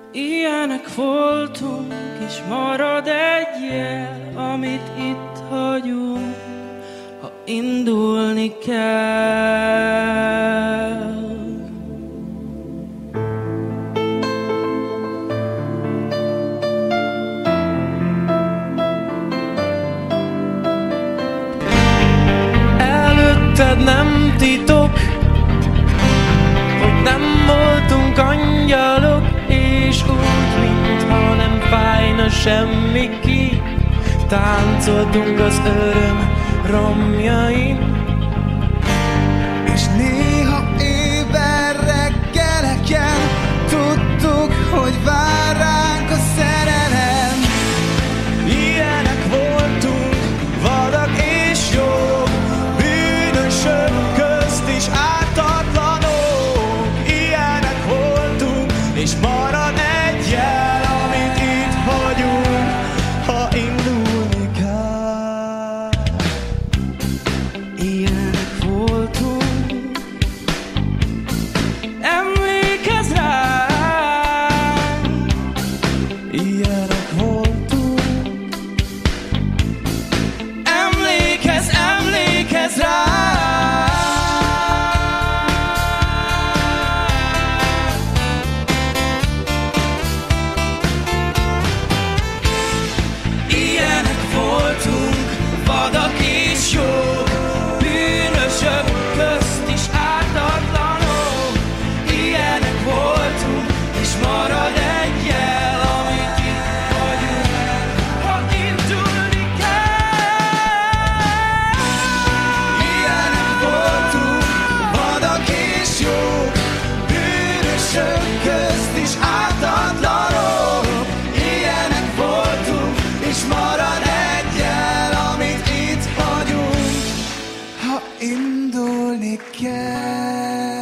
Ilyenek voltunk, és marad egy jel, amit itt hagyunk, ha indulni kell. Előtted nem titok, hogy nem voltunk angyalok, és úgy, mintha nem fájna semmi ki, táncoltunk az öröm romjain. És néha éber reggeleken tudtuk, hogy vár ránk a szerelem. Ilyenek voltunk, vadak és jók, bűnösök közt is ártatlanok. Ilyenek voltunk, és marad egy jel, amit itt hagyunk, ha indulni kell. Ilyenek voltunk, emlékezz ránk. Ilyenek voltunk, emlékezz, emlékezz ránk. Ilyenek voltunk, vadak és jók, bűnösök közt is ártatlanok. Ilyenek voltunk, és marad egy jel, amit itt vagyunk, ha indulni kell. Ilyenek voltunk, vadak és jók, bűnösök közt is ártatlanok. Ilyenek voltunk, és marad egy jel, amit itt hagyunk, ha indulni kell.